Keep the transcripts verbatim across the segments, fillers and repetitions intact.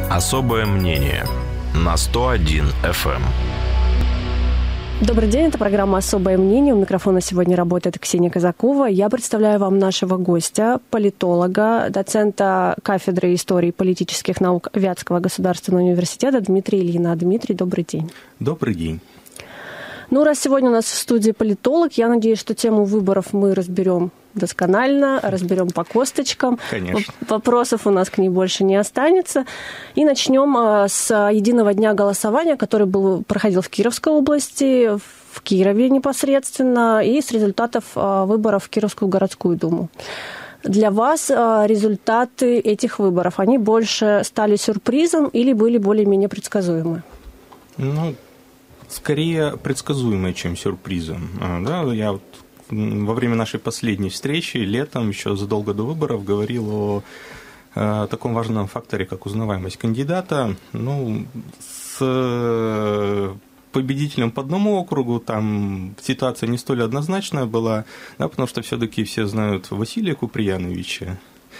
Особое мнение на сто один эф эм. Добрый день, это программа «Особое мнение». У микрофона сегодня работает Ксения Казакова. Я представляю вам нашего гостя, политолога, доцента кафедры истории и политических наук Вятского государственного университета Дмитрия Ильина. Дмитрий, добрый день. Добрый день. Ну, раз сегодня у нас в студии политолог, я надеюсь, что тему выборов мы разберем досконально, разберем по косточкам. Конечно. Вопросов у нас к ней больше не останется. И начнем с единого дня голосования, который был, проходил в Кировской области, в Кирове непосредственно, и с результатов выборов в Кировскую городскую думу. Для вас результаты этих выборов, они больше стали сюрпризом или были более-менее предсказуемы? Ну, скорее предсказуемые, чем сюрпризом. Да, я вот во время нашей последней встречи летом, еще задолго до выборов, говорил о, о таком важном факторе, как узнаваемость кандидата. Ну, с победителем по одному округу там ситуация не столь однозначная была, да, потому что все-таки все знают Василия Куприяновича,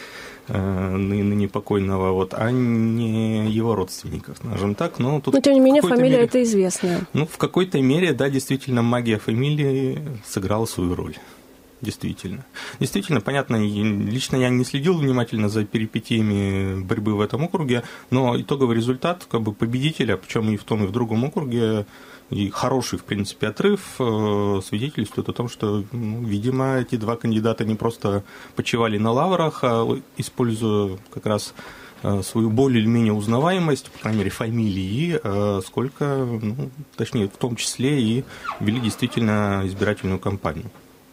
ныне покойного, вот, а не его родственников, скажем так. Но, тут Но тем не менее, фамилия мере, это известная. Ну, в какой-то мере, да, действительно, магия фамилии сыграла свою роль. Действительно. Действительно, понятно, лично я не следил внимательно за перипетиями борьбы в этом округе, но итоговый результат, как бы, победителя, причем и в том, и в другом округе, и хороший, в принципе, отрыв свидетельствует о том, что, ну, видимо, эти два кандидата не просто почивали на лаврах, а используя как раз свою более или менее узнаваемость, по крайней мере, фамилии, сколько, ну, точнее, в том числе и вели действительно избирательную кампанию.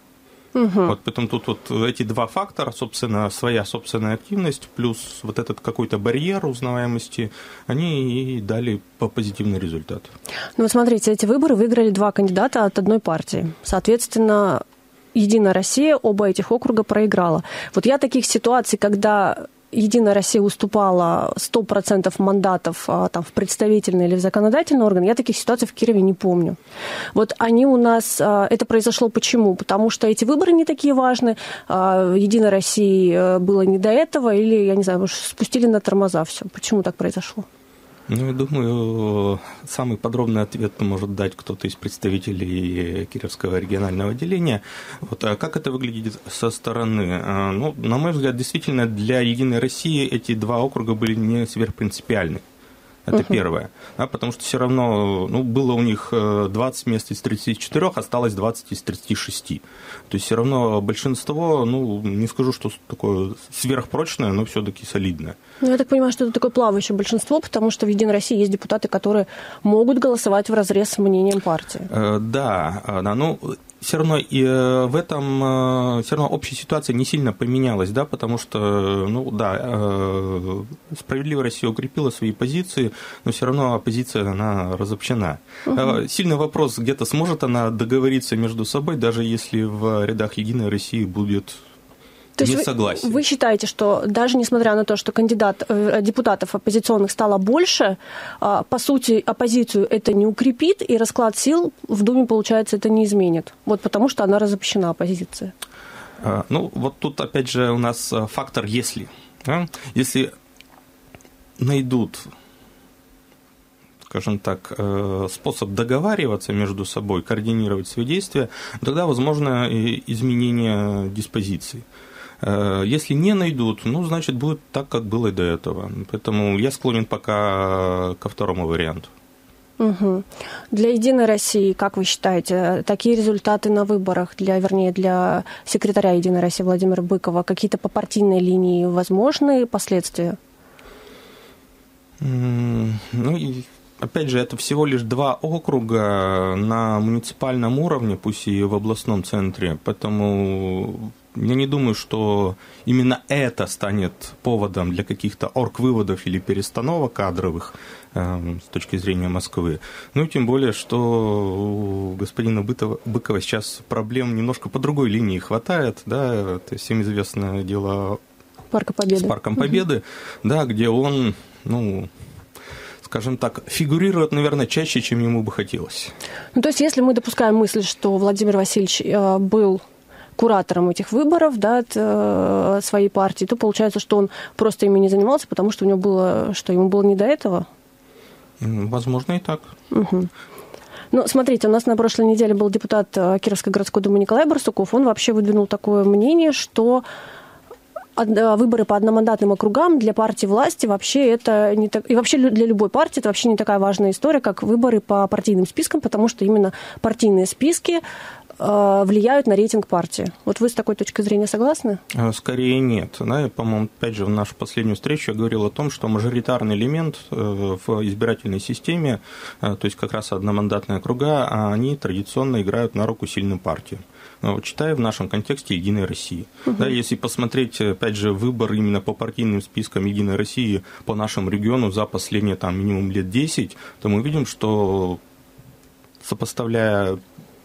Угу. Вот поэтому тут вот эти два фактора, собственно, своя собственная активность плюс вот этот какой-то барьер узнаваемости, они и дали позитивный результат. Ну вот смотрите, эти выборы выиграли два кандидата от одной партии. Соответственно, «Единая Россия» оба этих округа проиграла. Вот я таких ситуаций, когда «Единая Россия» уступала сто процентов мандатов там, в представительный или в законодательный орган, я таких ситуаций в Кирове не помню. Вот они у нас... Это произошло почему? Потому что эти выборы не такие важны, «Единой России» было не до этого, или, я не знаю, спустили на тормоза все. Почему так произошло? Ну, я думаю, самый подробный ответ может дать кто-то из представителей Кировского регионального отделения. Вот, а как это выглядит со стороны? Ну, на мой взгляд, действительно, для «Единой России» эти два округа были не сверхпринципиальны. Это uh-huh. первое. Да, потому что все равно, ну, было у них двадцать мест из тридцати четырёх, осталось двадцать из тридцати шести. То есть все равно большинство, ну, не скажу, что такое сверхпрочное, но все-таки солидное. Ну, я так понимаю, что это такое плавающее большинство, потому что в «Единой России» есть депутаты, которые могут голосовать вразрез с мнением партии. Э, да, да, ну... Все равно и в этом все равно общая ситуация не сильно поменялась, да, потому что, ну да, «Справедливая Россия» укрепила свои позиции, но все равно оппозиция, она разобщена. Угу. Сильный вопрос, где-то сможет она договориться между собой, даже если в рядах «Единой России» будет... То есть вы, вы считаете, что даже несмотря на то, что кандидат, депутатов оппозиционных стало больше, по сути, оппозицию это не укрепит, и расклад сил в Думе, получается, это не изменит? Вот потому что она разобщена, оппозиция. Ну, вот тут, опять же, у нас фактор «если». Да? Если найдут, скажем так, способ договариваться между собой, координировать свои действия, тогда возможно изменение диспозиции. Если не найдут, ну, значит, будет так, как было и до этого. Поэтому я склонен пока ко второму варианту. Угу. Для «Единой России», как вы считаете, такие результаты на выборах, для, вернее, для секретаря «Единой России» Владимира Быкова, какие-то по партийной линии возможны последствия? Ну, и... Опять же, это всего лишь два округа на муниципальном уровне, пусть и в областном центре, поэтому я не думаю, что именно это станет поводом для каких-то оргвыводов или перестановок кадровых э, с точки зрения Москвы. Ну и тем более, что у господина Быкова сейчас проблем немножко по другой линии хватает, да, это всем известное дело Парка Победы. С Парком Победы, угу. Да, где он, ну... скажем так, фигурирует, наверное, чаще, чем ему бы хотелось. Ну, то есть, если мы допускаем мысль, что Владимир Васильевич был куратором этих выборов, да, от э, своей партии, то получается, что он просто ими не занимался, потому что у него было, что ему было не до этого? Возможно, и так. Угу. Ну, смотрите, у нас на прошлой неделе был депутат Кировской городской думы Николай Барсуков. Он вообще выдвинул такое мнение, что выборы по одномандатным округам для партии власти вообще это не так... И вообще для любой партии это вообще не такая важная история, как выборы по партийным спискам, потому что именно партийные списки э, влияют на рейтинг партии. Вот вы с такой точки зрения согласны? Скорее нет. Да, по-моему, опять же, в нашу последнюю встречу я говорил о том, что мажоритарный элемент в избирательной системе, то есть как раз одномандатные округа, они традиционно играют на руку сильным партиям. Вот, читая в нашем контексте «Единой России». Угу. Да, если посмотреть, опять же, выбор именно по партийным спискам «Единой России» по нашему региону за последние там, минимум лет десять, то мы видим, что, сопоставляя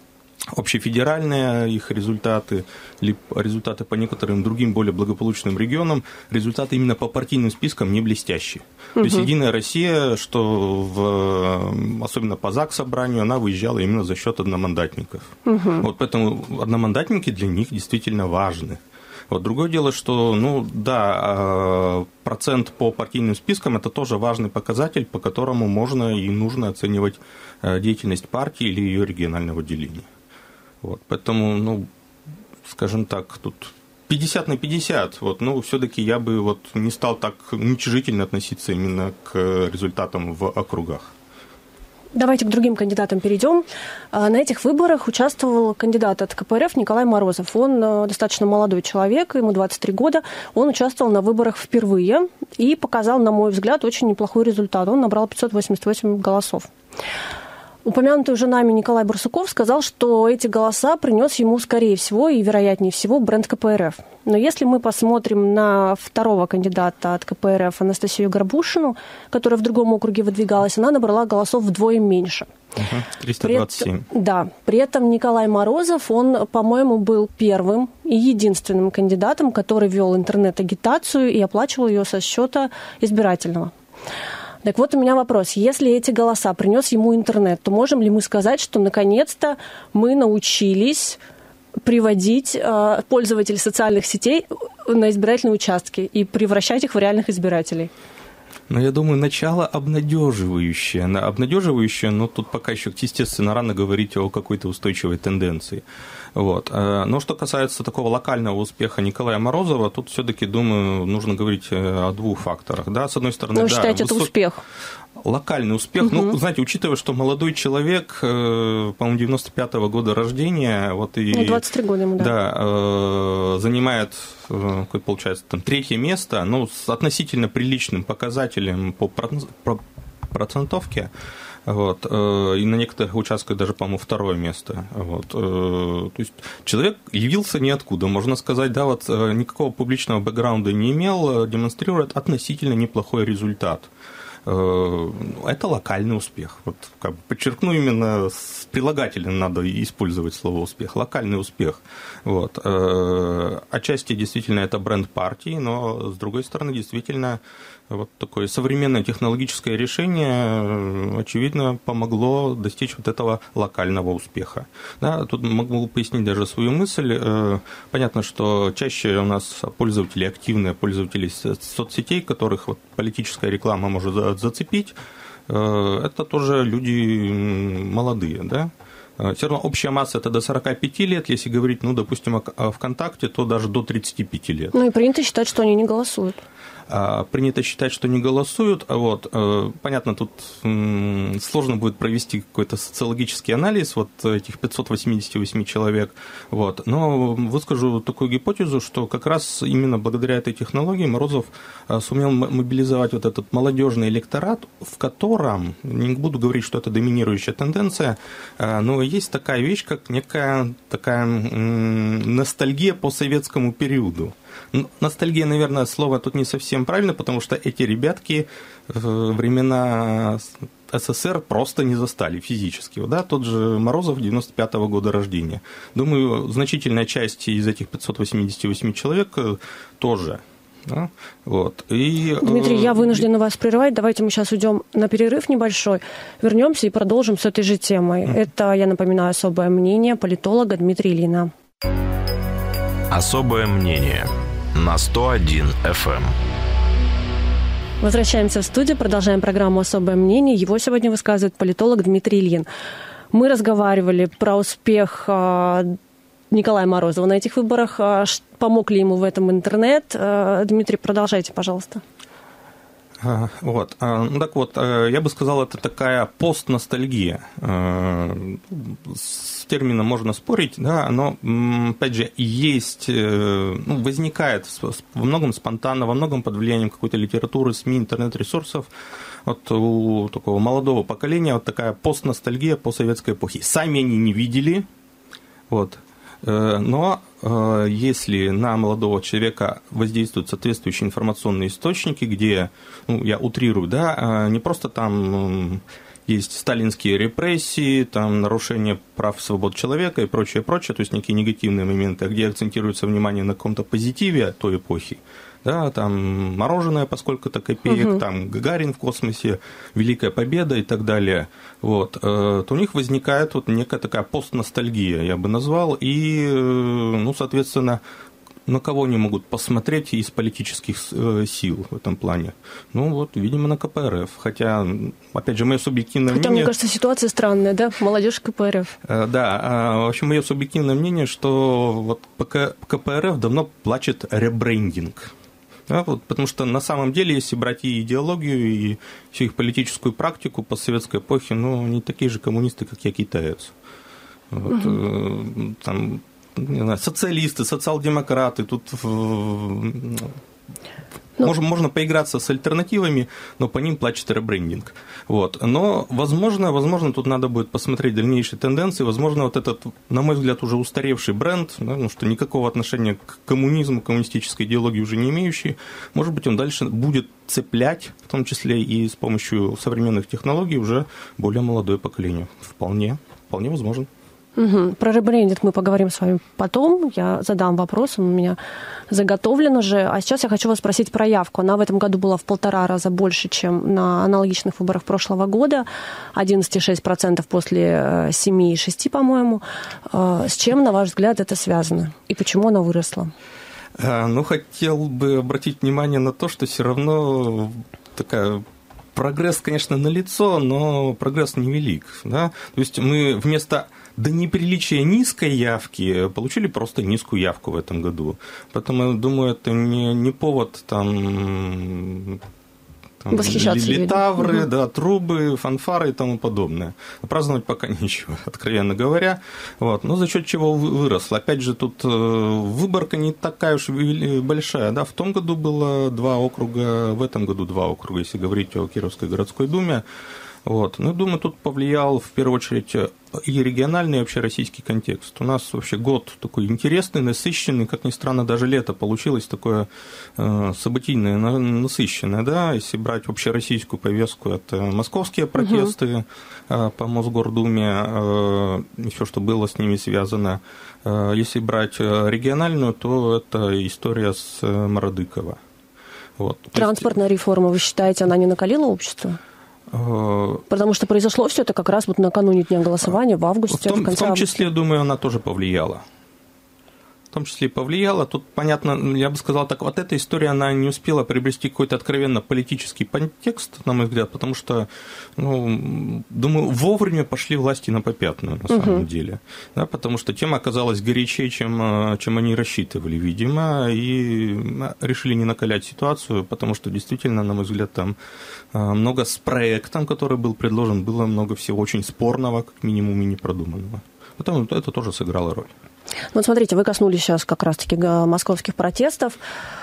общефедеральные их результаты, либо результаты по некоторым другим более благополучным регионам, результаты именно по партийным спискам не блестящие. Угу. То есть «Единая Россия», что в, особенно по ЗАГС-собранию, она выезжала именно за счет одномандатников. Угу. Вот поэтому одномандатники для них действительно важны. Вот другое дело, что, ну да, процент по партийным спискам – это тоже важный показатель, по которому можно и нужно оценивать деятельность партии или ее регионального деления. Вот, поэтому, ну, скажем так, тут пятьдесят на пятьдесят, вот, ну, все-таки я бы вот не стал так уничижительно относиться именно к результатам в округах. Давайте к другим кандидатам перейдем. На этих выборах участвовал кандидат от ка пэ эр эф Николай Морозов. Он достаточно молодой человек, ему двадцать три года. Он участвовал на выборах впервые и показал, на мой взгляд, очень неплохой результат. Он набрал пятьсот восемьдесят восемь голосов. Упомянутый уже нами Николай Барсуков сказал, что эти голоса принес ему, скорее всего, и вероятнее всего, бренд ка пэ эр эф. Но если мы посмотрим на второго кандидата от ка пэ эр эф, Анастасию Горбушину, которая в другом округе выдвигалась, она набрала голосов вдвое меньше. триста двадцать семь. При, да. При этом Николай Морозов, он, по-моему, был первым и единственным кандидатом, который вел интернет-агитацию и оплачивал ее со счета избирательного. Так вот у меня вопрос. Если эти голоса принес ему интернет, то можем ли мы сказать, что наконец-то мы научились приводить э, пользователей социальных сетей на избирательные участки и превращать их в реальных избирателей? Ну, я думаю, начало обнадеживающее. Обнадеживающее, но тут пока еще, естественно, рано говорить о какой-то устойчивой тенденции. Вот. Но что касается такого локального успеха Николая Морозова, тут все-таки, думаю, нужно говорить о двух факторах. Да, с одной стороны, Но вы да, считаете, высок... это успех? Локальный успех. Угу. Ну, знаете, учитывая, что молодой человек, по-моему, девяносто пятого года рождения, вот и... Ну, двадцать три года ему, да. Да, занимает, какое получается, там, третье место, ну, с относительно приличным показателем по процентовке. Вот, и на некоторых участках даже, по-моему, второе место. Вот, то есть человек явился ниоткуда, можно сказать, да, вот никакого публичного бэкграунда не имел, демонстрирует относительно неплохой результат. Это локальный успех. Вот, как бы подчеркну, именно с прилагательным надо использовать слово успех. Локальный успех. Вот. Отчасти действительно это бренд партии, но с другой стороны действительно вот такое современное технологическое решение, очевидно, помогло достичь вот этого локального успеха. Да, тут могу пояснить даже свою мысль. Понятно, что чаще у нас пользователи, активные пользователи соцсетей, которых вот политическая реклама может зацепить, это тоже люди молодые, да? Все равно общая масса – это до сорока пяти лет, если говорить, ну, допустим, о ВКонтакте, то даже до тридцати пяти лет. Ну и принято считать, что они не голосуют. Принято считать, что не голосуют. Вот. Понятно, тут сложно будет провести какой-то социологический анализ вот этих пятисот восьмидесяти восьми человек. Вот. Но выскажу такую гипотезу, что как раз именно благодаря этой технологии Морозов сумел мобилизовать вот этот молодежный электорат, в котором, не буду говорить, что это доминирующая тенденция, но есть такая вещь, как некая такая ностальгия по советскому периоду. Ностальгия, наверное, слово тут не совсем правильно, потому что эти ребятки времена эс эс эс эр просто не застали физически. Да? Тот же Морозов девяносто пятого года рождения. Думаю, значительная часть из этих пятисот восьмидесяти восьми человек тоже. Да? Вот. И... Дмитрий, я вынуждена вас прерывать. Давайте мы сейчас уйдем на перерыв небольшой, вернемся и продолжим с этой же темой. Mm. Это, я напоминаю, особое мнение политолога Дмитрия Ильина. Особое мнение на сто один эф эм. Возвращаемся в студию, продолжаем программу «Особое мнение». Его сегодня высказывает политолог Дмитрий Ильин. Мы разговаривали про успех Николая Морозова на этих выборах. Помог ли ему в этом интернет? Дмитрий, продолжайте, пожалуйста. Вот. Ну так вот, я бы сказал, это такая постностальгия. С термином можно спорить, да, но, опять же, есть, ну, возникает во многом спонтанно, во многом под влиянием какой-то литературы, СМИ, интернет-ресурсов. Вот у такого молодого поколения вот такая постностальгия по советской эпохе. Сами они не видели, вот. Но если на молодого человека воздействуют соответствующие информационные источники, где, ну, я утрирую, да, не просто там есть сталинские репрессии, там нарушение прав и свобод человека и прочее, прочее, то есть некие негативные моменты, где акцентируется внимание на каком-то позитиве той эпохи, да, там мороженое по сколько-то копеек, угу. там Гагарин в космосе, Великая Победа и так далее, вот, то у них возникает вот некая такая постностальгия, я бы назвал, и, ну, соответственно, на кого они могут посмотреть из политических сил в этом плане? Ну, вот, видимо, на ка пэ эр эф. Хотя, опять же, мое субъективное Хотя, мнение... мне кажется, ситуация странная, да? Молодежь ка пэ эр эф. Да, в общем, мое субъективное мнение, что вот ка пэ эр эф давно плачет ребрендинг. Да, вот, потому что на самом деле, если брать и идеологию, и всю их политическую практику по советской эпохе, ну, они такие же коммунисты, как я, китаец. Вот, угу. Там... не знаю, социалисты, социал-демократы, тут ну, можно, можно поиграться с альтернативами, но по ним плачет ребрендинг. Вот. Но, возможно, возможно, тут надо будет посмотреть дальнейшие тенденции, возможно, вот этот, на мой взгляд, уже устаревший бренд, да, ну, что никакого отношения к коммунизму, коммунистической идеологии уже не имеющий, может быть, он дальше будет цеплять, в том числе и с помощью современных технологий, уже более молодое поколение. Вполне, вполне возможно. Угу. Про ребрендинг мы поговорим с вами потом. Я задам вопрос, он у меня заготовлен уже. А сейчас я хочу вас спросить про явку. Она в этом году была в полтора раза больше, чем на аналогичных выборах прошлого года. одиннадцать целых шесть десятых процента после семь целых шесть десятых, по-моему. С чем, на ваш взгляд, это связано? И почему она выросла? Ну, хотел бы обратить внимание на то, что все равно такая... Прогресс, конечно, налицо, но прогресс невелик. Да? То есть мы вместо до неприличия низкой явки получили просто низкую явку в этом году. Поэтому, я думаю, это не, не повод там, там литавры, угу. да, трубы, фанфары и тому подобное. Праздновать пока нечего, откровенно говоря. Вот. Но за счет чего выросло? Опять же, тут выборка не такая уж большая. Да? В том году было два округа, в этом году два округа, если говорить о Кировской городской думе. Вот. Ну, думаю, тут повлиял в первую очередь и региональный, и общероссийский контекст. У нас вообще год такой интересный, насыщенный, как ни странно, даже лето получилось такое э, событийное, насыщенное, да, если брать общероссийскую повестку, это московские протесты угу. э, по Мосгордуме, э, все, что было с ними связано. Э, если брать региональную, то это история с Мародыкова. Вот. Транспортная есть... реформа, вы считаете, она не накалила общество? Потому что произошло все это как раз вот накануне дня голосования, в августе, в, том, в конце В том числе, августа. Думаю, она тоже повлияла. В том числе и повлияла. Тут, понятно, я бы сказал так, вот эта история, она не успела приобрести какой-то откровенно политический контекст, на мой взгляд, потому что, ну, думаю, вовремя пошли власти на попятную, на самом угу. деле. Да, потому что тема оказалась горячее, чем, чем они рассчитывали, видимо, и решили не накалять ситуацию, потому что действительно, на мой взгляд, там много с проектом, который был предложен, было много всего очень спорного, как минимум, и непродуманного. Поэтому это тоже сыграло роль. Вот смотрите, вы коснулись сейчас как раз-таки московских протестов.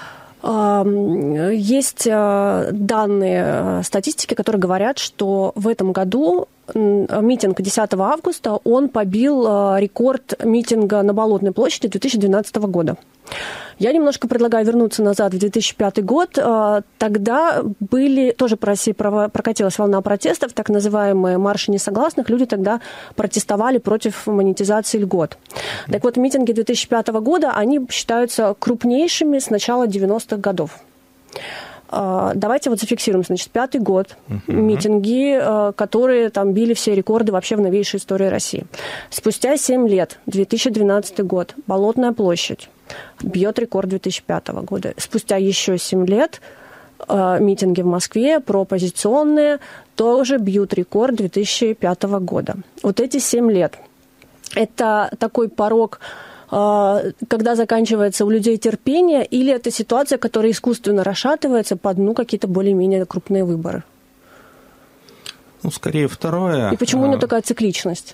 Есть данные статистики, которые говорят, что в этом году митинг десятого августа, он побил рекорд митинга на Болотной площади две тысячи двенадцатого года. Я немножко предлагаю вернуться назад в две тысячи пятый год. Тогда были, тоже по России прокатилась волна протестов, так называемые марши несогласных. Люди тогда протестовали против монетизации льгот. Так вот, митинги две тысячи пятого года, они считаются крупнейшими с начала девяностых годов. Давайте вот зафиксируем, значит, пятый год, uh-huh. митинги, которые там били все рекорды вообще в новейшей истории России. Спустя семь лет, две тысячи двенадцатый год, Болотная площадь бьет рекорд две тысячи пятого года. Спустя еще семь лет митинги в Москве, прооппозиционные, тоже бьют рекорд две тысячи пятого года. Вот эти семь лет – это такой порог, когда заканчивается у людей терпение, или это ситуация, которая искусственно расшатывается под ну, какие-то более-менее крупные выборы? Ну, скорее второе. И почему у него такая цикличность?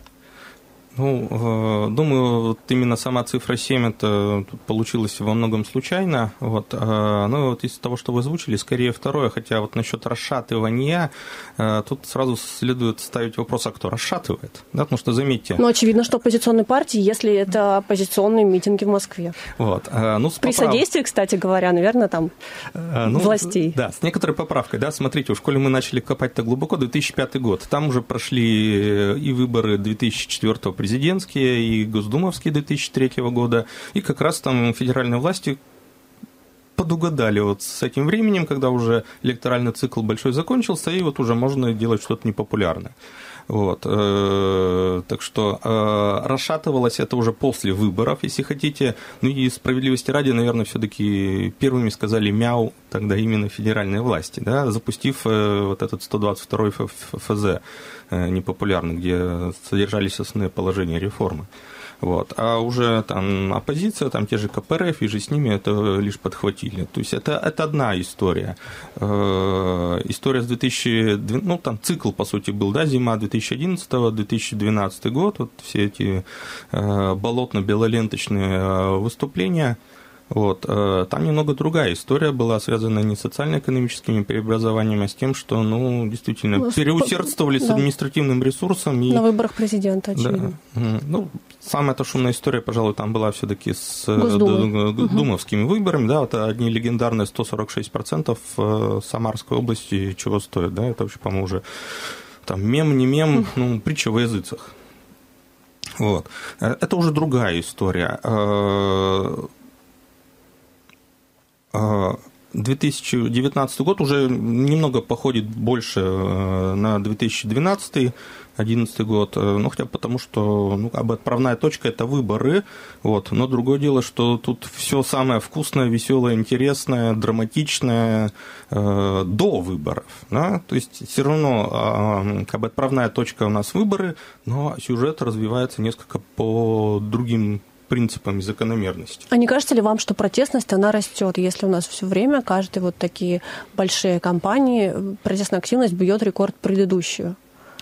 Ну, думаю, вот именно сама цифра семь, это получилось во многом случайно. Вот. Ну, вот из того, что вы озвучили, скорее второе. Хотя вот насчет расшатывания, тут сразу следует ставить вопрос, а кто расшатывает? Да, потому что, заметьте... Ну, очевидно, что оппозиционные партии, если это оппозиционные митинги в Москве. Вот. Ну, При поправ... содействии, кстати говоря, наверное, там ну, властей. Да, с некоторой поправкой. Да, смотрите, уж коли мы начали копать-то глубоко, две тысячи пятый год. Там уже прошли и выборы две тысячи четвёртого президентские и госдумовские две тысячи третьего года, и как раз там федеральные власти подугадали вот с этим временем, когда уже электоральный цикл большой закончился, и вот уже можно делать что-то непопулярное. Вот. Так что расшатывалось это уже после выборов, если хотите. Ну и справедливости ради, наверное, все-таки первыми сказали мяу тогда именно федеральные власти, да, запустив вот этот сто двадцать второй эф зэ непопулярный, где содержались основные положения реформы. Вот. А уже там оппозиция, там те же ка пэ эр эф, и же с ними это лишь подхватили. То есть это, это одна история. Э, история с две тысячи двенадцатого, ну там цикл, по сути, был, да, зима две тысячи одиннадцатого - две тысячи двенадцатый год, вот все эти э, болотно-белоленточные выступления. Вот. Там немного другая история была, связана не с социально-экономическими преобразованиями, а с тем, что, ну, действительно, ну, переусердствовали да. с административным ресурсом. И... На выборах президента, очевидно. Да. Ну, самая-то шумная история, пожалуй, там была все-таки с Госдумы. Думовскими угу. выборами. Да, это одни легендарные сто сорок шесть процентов Самарской области чего стоит. Да? Это вообще, по-моему, уже там мем, не мем, угу. ну, притча во языцах. Вот. Это уже другая история. две тысячи девятнадцатый год уже немного походит больше на две тысячи двенадцатый - две тысячи одиннадцатый год, ну, хотя бы потому, что ну, как бы отправная точка – это выборы, вот, но другое дело, что тут все самое вкусное, веселое, интересное, драматичное э, до выборов, да? То есть все равно э, как бы отправная точка у нас выборы, но сюжет развивается несколько по другим принципами закономерности. А не кажется ли вам, что протестность, она растет, если у нас все время каждые вот такие большие кампании, протестная активность бьет рекорд предыдущую?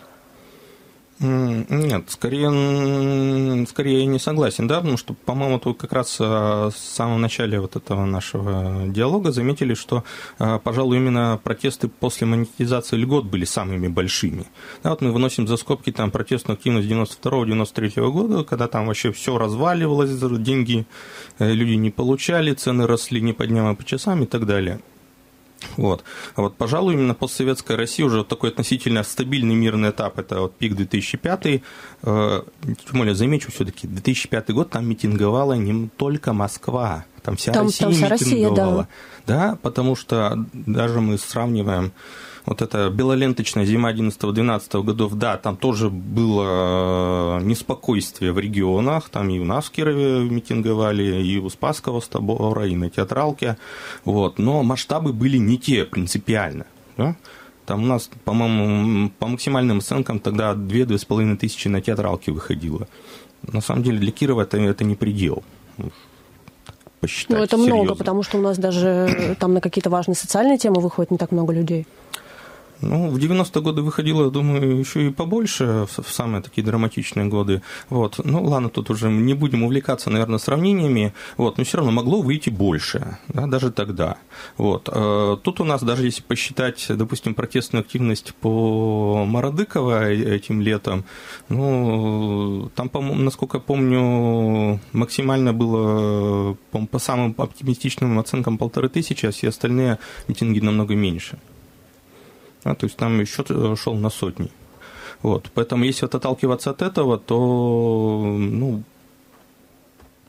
Нет, скорее, скорее я не согласен, да, потому что, по-моему, тут как раз в самом начале вот этого нашего диалога заметили, что, пожалуй, именно протесты после монетизации льгот были самыми большими. Да, вот мы выносим за скобки там протестную активность девяносто второго - девяносто третьего года, когда там вообще все разваливалось, деньги люди не получали, цены росли не по дням, а по часам и так далее. Вот. А вот, пожалуй, именно постсоветская Россия уже такой относительно стабильный мирный этап, это вот пик две тысячи пятый, тем более, замечу, все-таки две тысячи пятый год там митинговала не только Москва, там вся там, Россия там вся митинговала. Россия, да. Да, потому что даже мы сравниваем вот эта белоленточная зима одиннадцатого-двенадцатого годов, да, там тоже было неспокойствие в регионах, там и у нас в Кирове митинговали, и у Спасского собора, и на Театралке, вот, но масштабы были не те принципиально, да? Там у нас, по-моему, по максимальным оценкам тогда две-две с половиной тысячи на Театралке выходило. На самом деле для Кирова это, это не предел. Посчитать ну, это серьезно. Много, потому что у нас даже там на какие-то важные социальные темы выходит не так много людей. Ну, в девяностые годы выходило, думаю, еще и побольше, в самые такие драматичные годы. Вот. Ну, ладно, тут уже не будем увлекаться, наверное, сравнениями, вот, но все равно могло выйти больше, да, даже тогда. Вот. Тут у нас, даже если посчитать, допустим, протестную активность по Мародыково этим летом, ну, там, насколько я помню, максимально было, по самым оптимистичным оценкам, полторы тысячи, а все остальные митинги намного меньше. А, то есть там счет шел на сотни. Вот. Поэтому если вот отталкиваться от этого, то ну,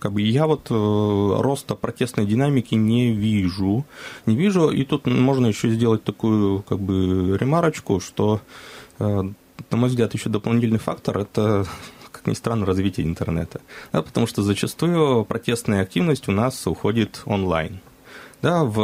Как бы я вот роста протестной динамики не вижу. Не вижу, и тут можно еще сделать такую как бы ремарочку, что, на мой взгляд, еще дополнительный фактор – это, как ни странно, развитие интернета. Да, потому что зачастую протестная активность у нас уходит онлайн. Да, в...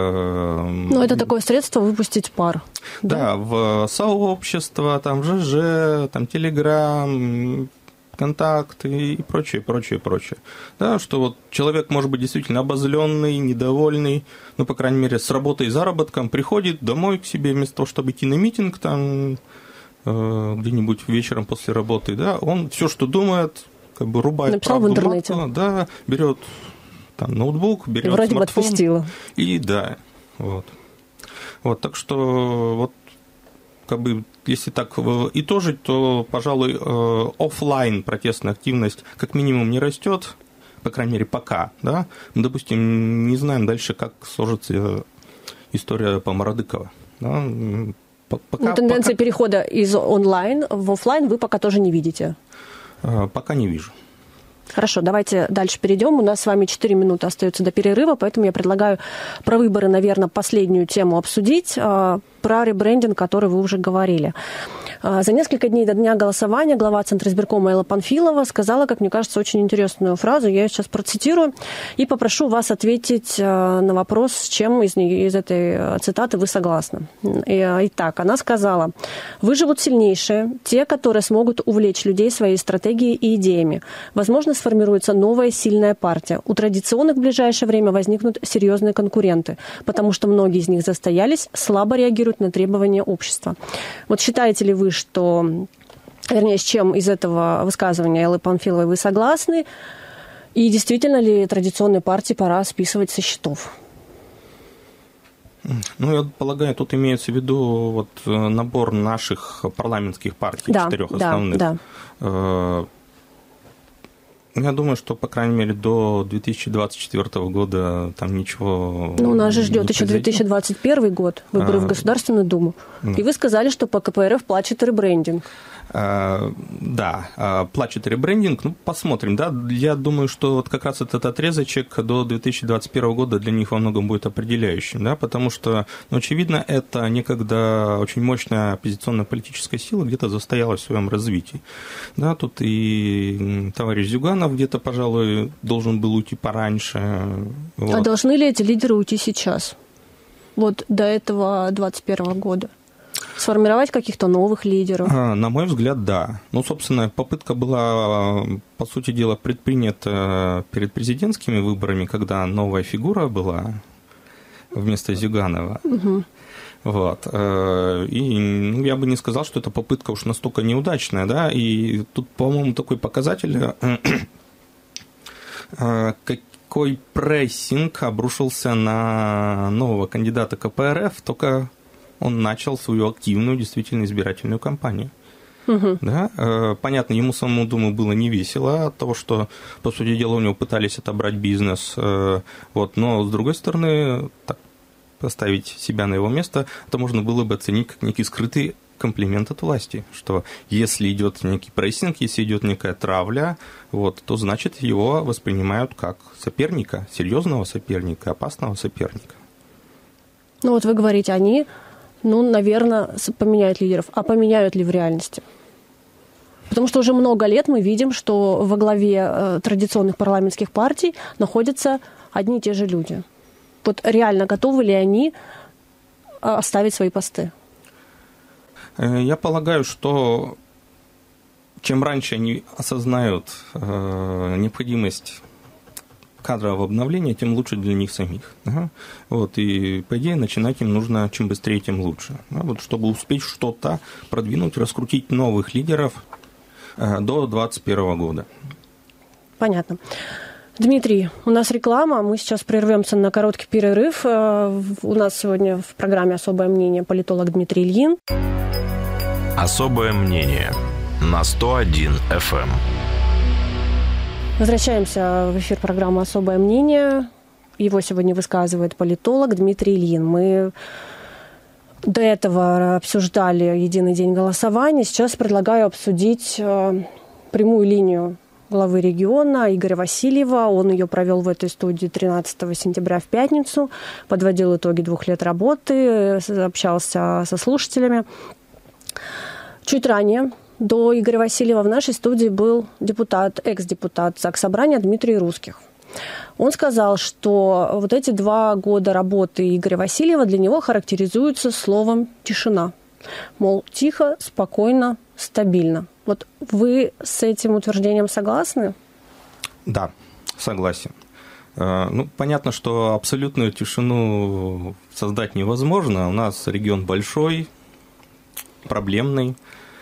Ну, это такое средство выпустить пар. Да, да? в сообщества, там, ЖЖ, там, Телеграм, контакты и прочее, прочее, прочее. Да, что вот человек может быть действительно обозленный, недовольный, ну, по крайней мере, с работой и заработком, приходит домой к себе, вместо того, чтобы идти на митинг, там, где-нибудь вечером после работы, да, он все, что думает, как бы рубает написал в интернете. Матку, да, берет там ноутбук, берет вроде смартфон. бы отпустила. И да, вот. Вот, так что вот как бы, если так итожить, то, пожалуй, офлайн протестная активность как минимум не растет, по крайней мере, пока, да. Мы, допустим, не знаем дальше, как сложится история по Мародыкова, да. Пока, ну, тенденция пока... перехода из онлайн в офлайн вы пока тоже не видите? Пока не вижу. Хорошо, давайте дальше перейдем. У нас с вами четыре минуты остается до перерыва, поэтому я предлагаю про выборы, наверное, последнюю тему обсудить, про ребрендинг, который вы уже говорили. За несколько дней до дня голосования глава Центра избиркома Элла Панфилова сказала, как мне кажется, очень интересную фразу. Я ее сейчас процитирую и попрошу вас ответить на вопрос, с чем из, из этой цитаты вы согласны. Итак, она сказала: «Выживут сильнейшие, те, которые смогут увлечь людей своей стратегией и идеями. Возможно, сформируется новая сильная партия. У традиционных в ближайшее время возникнут серьезные конкуренты, потому что многие из них застоялись, слабо реагируют на требования общества». Вот считаете ли вы, что, вернее, с чем из этого высказывания Эллы Панфиловой вы согласны? И действительно ли традиционные партии пора списывать со счетов? Ну, я полагаю, тут имеется в виду вот набор наших парламентских партий, да, четырех основных. Да, да. Я думаю, что, по крайней мере, до две тысячи двадцать четвёртого года там ничего... Ну, нас же ждет еще две тысячи двадцать первый год, выборы а, в Государственную Думу. Ну. И вы сказали, что по ка пэ эр эф плачет ребрендинг. А, да, плачет ребрендинг. Ну, посмотрим, да. Я думаю, что вот как раз этот отрезочек до две тысячи двадцать первого года для них во многом будет определяющим, да, потому что, ну, очевидно, это некогда очень мощная оппозиционная политическая сила где-то застоялась в своем развитии. Да, тут и товарищ Зюганов где-то, пожалуй, должен был уйти пораньше. Вот. А должны ли эти лидеры уйти сейчас? Вот до этого двадцать первого года? Сформировать каких-то новых лидеров? На мой взгляд, да. Ну, собственно, попытка была, по сути дела, предпринята перед президентскими выборами, когда новая фигура была вместо Зюганова. Угу. Вот. И ну, я бы не сказал, что эта попытка уж настолько неудачная, да, и тут, по-моему, такой показатель, какой прессинг обрушился на нового кандидата ка пэ эр эф, только он начал свою активную, действительно, избирательную кампанию. Угу. Да? Понятно, ему самому, думаю, было не весело от того, что, по сути дела, у него пытались отобрать бизнес, вот, но, с другой стороны, так, поставить себя на его место, то можно было бы оценить как некий скрытый комплимент от власти, что если идет некий прессинг, если идет некая травля, вот, то значит его воспринимают как соперника, серьезного соперника, опасного соперника. Ну вот вы говорите, они, ну, наверное, поменяют лидеров. А поменяют ли в реальности? Потому что уже много лет мы видим, что во главе э, традиционных парламентских партий находятся одни и те же люди. Вот реально готовы ли они оставить свои посты? Я полагаю, что чем раньше они осознают э, необходимость кадрового обновления, тем лучше для них самих. Ага. Вот, и, по идее, начинать им нужно чем быстрее, тем лучше. Да, вот, чтобы успеть что-то продвинуть, раскрутить новых лидеров э, до двадцать первого года. Понятно. Дмитрий, у нас реклама, мы сейчас прервемся на короткий перерыв. У нас сегодня в программе «Особое мнение» политолог Дмитрий Ильин. Особое мнение на сто один эф эм. Возвращаемся в эфир программы «Особое мнение». Его сегодня высказывает политолог Дмитрий Ильин. Мы до этого обсуждали единый день голосования. Сейчас предлагаю обсудить прямую линию главы региона Игоря Васильева. Он ее провел в этой студии тринадцатого сентября в пятницу, подводил итоги двух лет работы, общался со слушателями. Чуть ранее, до Игоря Васильева, в нашей студии был депутат, экс-депутат Заксобрания Дмитрий Русских. Он сказал, что вот эти два года работы Игоря Васильева для него характеризуются словом «тишина». Мол, тихо, спокойно, стабильно. Вот вы с этим утверждением согласны? Да, согласен. Ну, понятно, что абсолютную тишину создать невозможно. У нас регион большой, проблемный.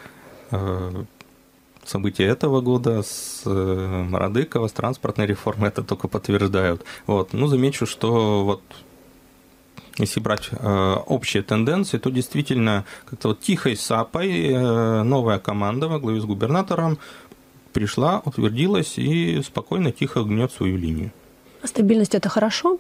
События этого года с Мародыкова, с транспортной реформой это только подтверждают. Вот. Ну, замечу, что вот если брать э, общие тенденции, то действительно как-то вот тихой сапой э, новая команда во главе с губернатором пришла, утвердилась и спокойно, тихо гнет свою линию. А стабильность – это хорошо?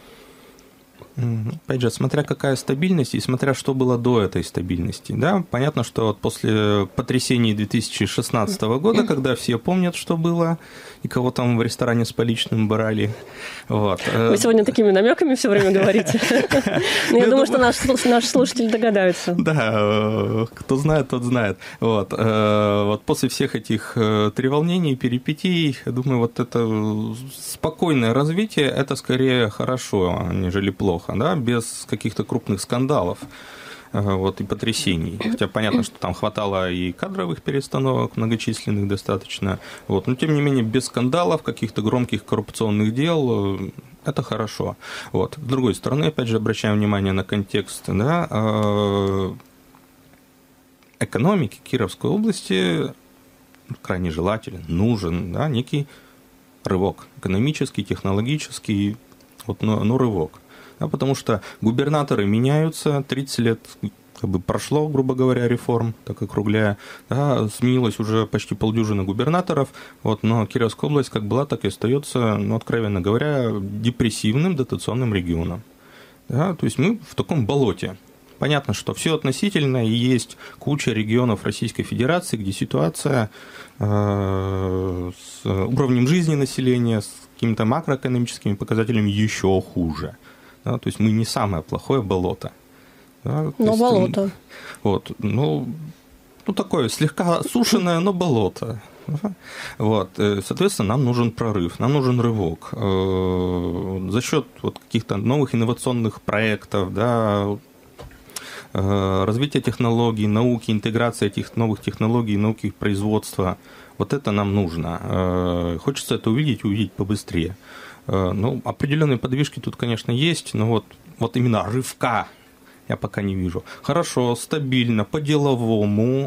Опять же, смотря какая стабильность и смотря что было до этой стабильности. Да? Понятно, что вот после потрясений две тысячи шестнадцатого года, когда все помнят, что было, и кого там в ресторане с поличным брали. Вот. Вы сегодня такими намеками все время говорите. Я думаю, что наш слушатель догадается. Да, кто знает, тот знает. Вот. Вот после всех этих треволнений, перипетий, я думаю, вот это спокойное развитие, это скорее хорошо, нежели плохо. Да, без каких-то крупных скандалов вот, и потрясений. Хотя понятно, что там хватало и кадровых перестановок, многочисленных достаточно. Вот, но тем не менее, без скандалов, каких-то громких коррупционных дел, это хорошо. Вот. С другой стороны, опять же, обращаем внимание на контекст, да, экономики Кировской области крайне желателен, нужен, да, некий рывок. Экономический, технологический, вот, но, но рывок. Да, потому что губернаторы меняются, тридцать лет как бы прошло, грубо говоря, реформ, так округляя, да, сменилось уже почти полдюжины губернаторов, вот, но Кировская область как была, так и остается, ну, откровенно говоря, депрессивным дотационным регионом. Да, то есть мы в таком болоте. Понятно, что все относительно, и есть куча регионов Российской Федерации, где ситуация э, с уровнем жизни населения, с какими-то макроэкономическими показателями еще хуже. Да, то есть мы не самое плохое болото. Да, но есть, болото. Вот, ну, ну, такое слегка сушеное, но болото. Вот, соответственно, нам нужен прорыв, нам нужен рывок. За счет вот каких-то новых инновационных проектов, да, развития технологий, науки, интеграция этих новых технологий, науки их производства. Вот это нам нужно. Хочется это увидеть, увидеть побыстрее. Ну, определенные подвижки тут, конечно, есть, но вот, вот именно рывка я пока не вижу. Хорошо, стабильно, по-деловому,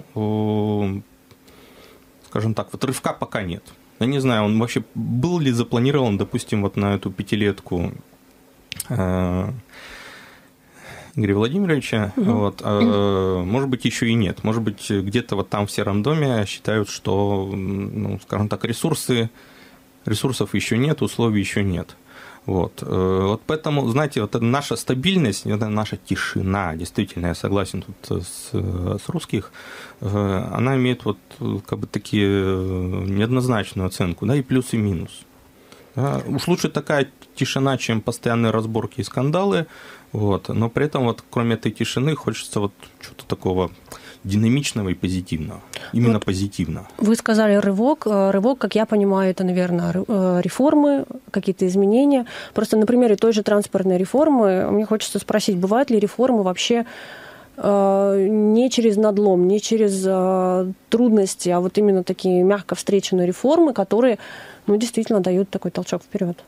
скажем так, вот рывка пока нет. Я не знаю, он вообще был ли запланирован, допустим, вот на эту пятилетку Игоря Владимировича, угу. Вот, может быть, еще и нет. Может быть, где-то вот там в Сером доме считают, что, ну, скажем так, ресурсы Ресурсов еще нет, условий еще нет. Вот. Вот поэтому, знаете, вот наша стабильность, это наша тишина, действительно, я согласен тут с, с русских, она имеет вот как бы такие неоднозначную оценку, да, и плюс, и минус. Да. Уж лучше такая тишина, чем постоянные разборки и скандалы, вот. Но при этом вот кроме этой тишины хочется вот что-то такого динамичного и позитивного. Именно вот позитивно. Вы сказали рывок. Рывок, как я понимаю, это, наверное, реформы, какие-то изменения. Просто на примере той же транспортной реформы мне хочется спросить, бывают ли реформы вообще не через надлом, не через трудности, а вот именно такие мягко встреченные реформы, которые, ну, действительно дают такой толчок вперед?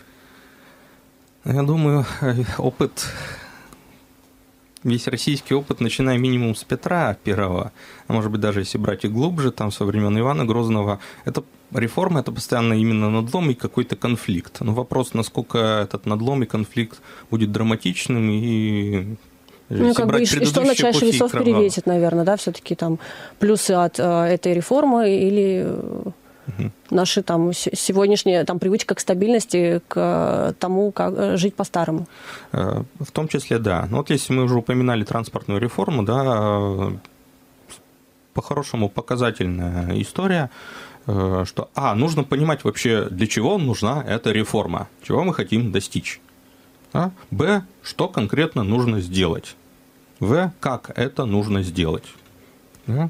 Я думаю, опыт... Весь российский опыт, начиная минимум с Петра Первого, а может быть даже если брать и глубже, там со времен Ивана Грозного, это реформа, это постоянно именно надлом и какой-то конфликт. Но вопрос, насколько этот надлом и конфликт будет драматичным и... Ну, как бы, и что на чаше весов перевесит, наверное, да, все-таки там плюсы от э, этой реформы или угу. наши там сегодняшняя там привычка к стабильности, к тому, как жить по-старому. В том числе, да. Но вот если мы уже упоминали транспортную реформу, да, по-хорошему показательная история. что, а, нужно понимать вообще, для чего нужна эта реформа, чего мы хотим достичь. А? Б, что конкретно нужно сделать. В, как это нужно сделать. Да?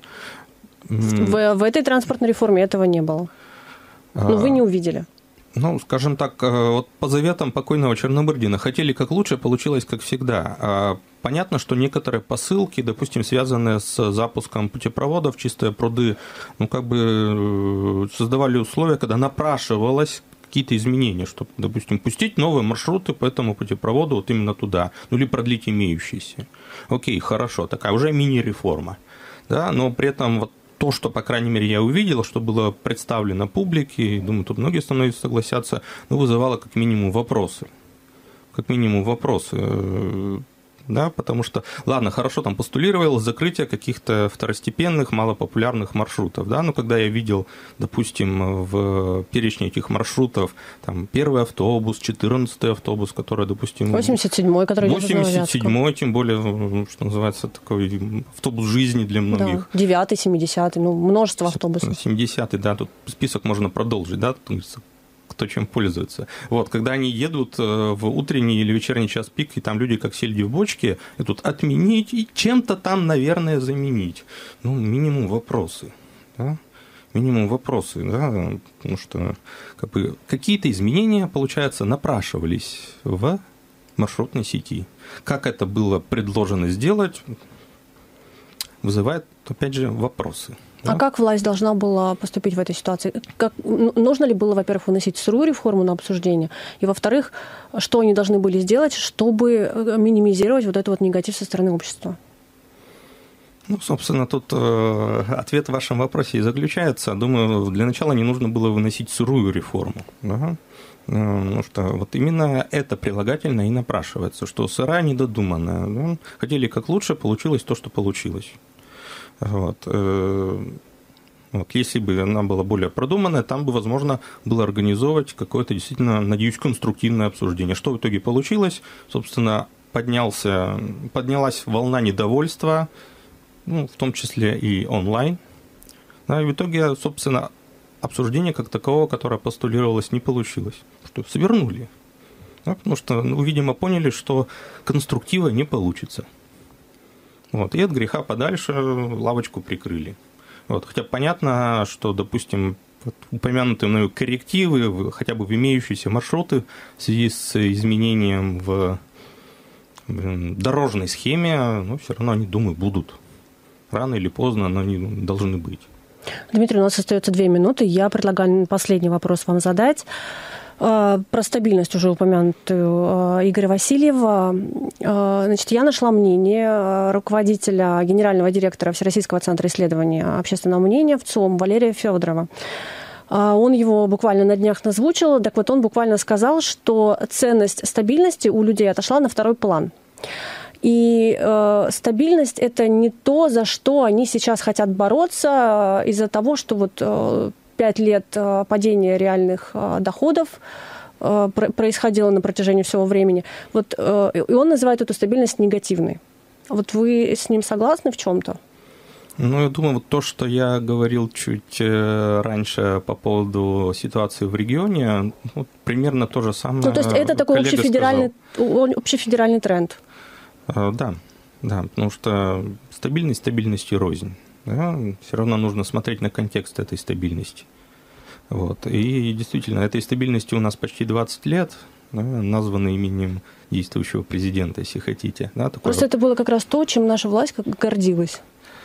В, в этой транспортной реформе этого не было. Ну, вы не увидели. Ну, скажем так, вот по заветам покойного Чернобырдина хотели как лучше, получилось как всегда. Понятно, что некоторые посылки, допустим, связанные с запуском путепроводов, чистые пруды, ну, как бы создавали условия, когда напрашивалось какие-то изменения, чтобы, допустим, пустить новые маршруты по этому путепроводу вот именно туда, ну, или продлить имеющиеся. Окей, хорошо, такая уже мини-реформа, да, но при этом вот то, что, по крайней мере, я увидел, что было представлено публике, думаю, тут многие со мной согласятся, ну, вызывало как минимум вопросы. Как минимум вопросы. Да, потому что, ладно, хорошо, там постулировалось закрытие каких-то второстепенных, малопопулярных маршрутов, да, но когда я видел, допустим, в перечне этих маршрутов, там, первый автобус, четырнадцатый автобус, который, допустим... восемьдесят седьмой, который восемьдесят седьмой, тем более, что называется, такой автобус жизни для многих. Да, девятый, семидесятый, ну, множество автобусов. семидесятый, да, тут список можно продолжить, да, кто чем пользуется. Вот, когда они едут в утренний или вечерний час пик, и там люди как сельди в бочке, и тут отменить и чем-то там, наверное, заменить. Ну, минимум вопросы. Да? Минимум вопросы, да, потому что как бы, какие-то изменения, получается, напрашивались в маршрутной сети. Как это было предложено сделать, вызывает, опять же, вопросы. Да? А как власть должна была поступить в этой ситуации? Как, нужно ли было, во-первых, выносить сырую реформу на обсуждение? И, во-вторых, что они должны были сделать, чтобы минимизировать вот этот вот негатив со стороны общества? Ну, собственно, тут э, ответ в вашем вопросе и заключается. Думаю, для начала не нужно было выносить сырую реформу. Да? Потому что вот именно это прилагательное и напрашивается, что сырая недодуманная. Да? Хотели как лучше, получилось то, что получилось. Вот. Вот. Если бы она была более продуманная, там бы, возможно, было организовать какое-то действительно, надеюсь, конструктивное обсуждение. Что в итоге получилось? Собственно, поднялся, поднялась волна недовольства, ну, в том числе и онлайн. Да, и в итоге, собственно, обсуждение как такового, которое постулировалось, не получилось. Что свернули. Да, потому что, ну, видимо, поняли, что конструктива не получится. Вот, и от греха подальше лавочку прикрыли. Вот, хотя понятно, что, допустим, вот упомянутые мною коррективы, хотя бы в имеющиеся маршруты в связи с изменением в дорожной схеме, ну, все равно они, думаю, будут. Рано или поздно, но они должны быть. Дмитрий, у нас остается две минуты. Я предлагаю последний вопрос вам задать. Про стабильность, уже упомянутую Игоря Васильева. Значит, я нашла мнение руководителя, генерального директора Всероссийского центра исследования общественного мнения в ЦИОМ Валерия Федорова. Он его буквально на днях озвучил. Так вот, он буквально сказал, что ценность стабильности у людей отошла на второй план. И э, стабильность – это не то, за что они сейчас хотят бороться, из-за того, что вот э, пять лет э, падения реальных э, доходов э, происходило на протяжении всего времени. Вот, э, и он называет эту стабильность негативной. Вот вы с ним согласны в чем-то? Ну, я думаю, вот то, что я говорил чуть раньше по поводу ситуации в регионе, вот, примерно то же самое. Ну, то есть это такой общефедеральный, общефедеральный тренд. Да, да, потому что стабильность стабильности рознь. Да? Все равно нужно смотреть на контекст этой стабильности. Вот. И действительно, этой стабильности у нас почти двадцать лет, да, названы именем действующего президента, если хотите. Да, такое... Просто это было как раз то, чем наша власть гордилась.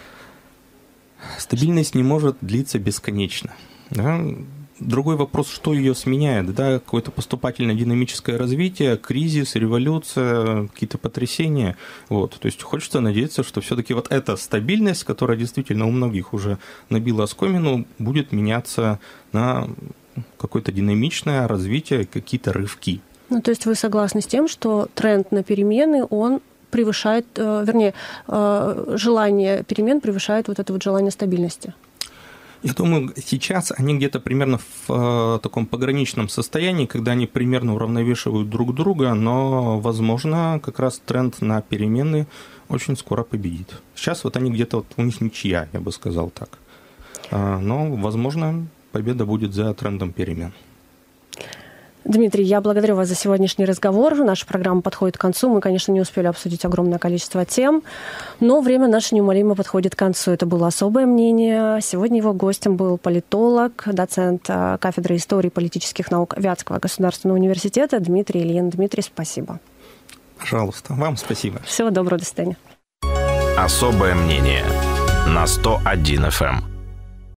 Стабильность не может длиться бесконечно. Да? Другой вопрос, что ее сменяет, да, какое-то поступательное динамическое развитие, кризис, революция, какие-то потрясения. Вот. То есть хочется надеяться, что все-таки вот эта стабильность, которая действительно у многих уже набила оскомину, будет меняться на какое-то динамичное развитие, какие-то рывки. Ну, то есть вы согласны с тем, что тренд на перемены, он превышает, вернее, желание перемен превышает вот это вот желание стабильности? Я думаю, сейчас они где-то примерно в э, таком пограничном состоянии, когда они примерно уравновешивают друг друга, но, возможно, как раз тренд на перемены очень скоро победит. Сейчас вот они где-то, вот у них ничья, я бы сказал так. А, но, возможно, победа будет за трендом перемен. Дмитрий, я благодарю вас за сегодняшний разговор. Наша программа подходит к концу. Мы, конечно, не успели обсудить огромное количество тем, но время наше неумолимо подходит к концу. Это было «Особое мнение». Сегодня его гостем был политолог, доцент кафедры истории и политических наук Вятского государственного университета Дмитрий Ильин. Дмитрий, спасибо. Пожалуйста, вам спасибо. Всего доброго, до свидания. «Особое мнение» на сто один эф эм.